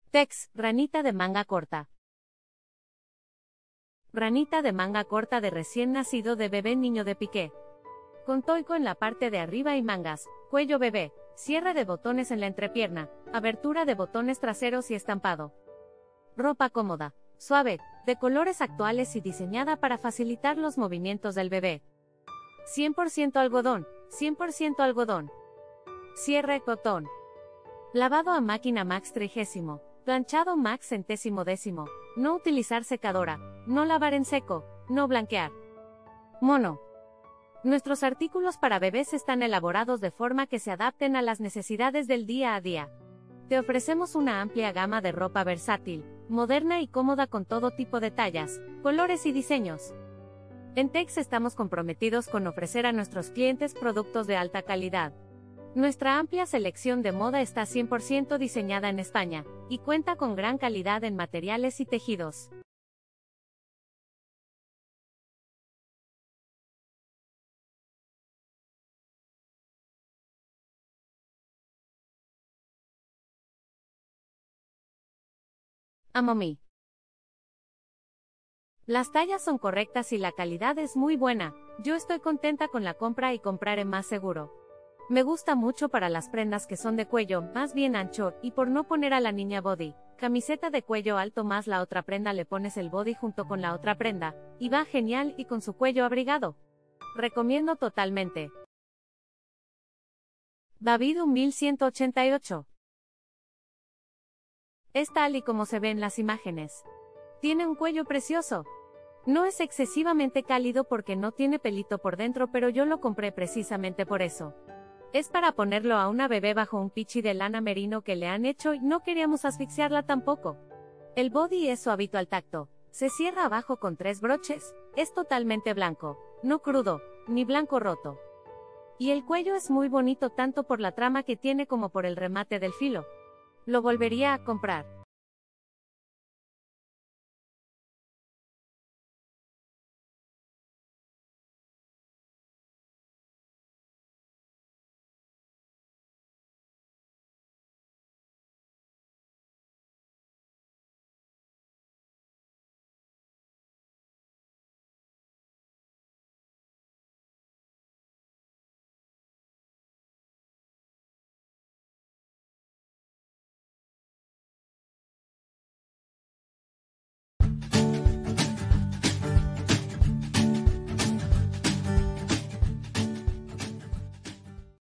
Tex, ranita de manga corta. Ranita de manga corta de recién nacido de bebé niño de piqué. Con toico en la parte de arriba y mangas, cuello bebé, cierre de botones en la entrepierna, abertura de botones traseros y estampado. Ropa cómoda, suave, de colores actuales y diseñada para facilitar los movimientos del bebé. 100% algodón, 100% algodón. Cierre cotón. Lavado a máquina Max 30. Planchado Max 110. No utilizar secadora, no lavar en seco, no blanquear. Mono. Nuestros artículos para bebés están elaborados de forma que se adapten a las necesidades del día a día. Te ofrecemos una amplia gama de ropa versátil, moderna y cómoda con todo tipo de tallas, colores y diseños. En Tex estamos comprometidos con ofrecer a nuestros clientes productos de alta calidad. Nuestra amplia selección de moda está 100% diseñada en España, y cuenta con gran calidad en materiales y tejidos. Amomi. Las tallas son correctas y la calidad es muy buena. Yo estoy contenta con la compra y compraré más seguro. Me gusta mucho para las prendas que son de cuello más bien ancho y por no poner a la niña body, camiseta de cuello alto más la otra prenda le pones el body junto con la otra prenda, y va genial y con su cuello abrigado. Recomiendo totalmente. David 1188. Es tal y como se ve en las imágenes. Tiene un cuello precioso. No es excesivamente cálido porque no tiene pelito por dentro, pero yo lo compré precisamente por eso. Es para ponerlo a una bebé bajo un pichi de lana merino que le han hecho y no queríamos asfixiarla tampoco. El body es suavito al tacto, se cierra abajo con 3 broches, es totalmente blanco, no crudo, ni blanco roto. Y el cuello es muy bonito tanto por la trama que tiene como por el remate del filo. Lo volvería a comprar.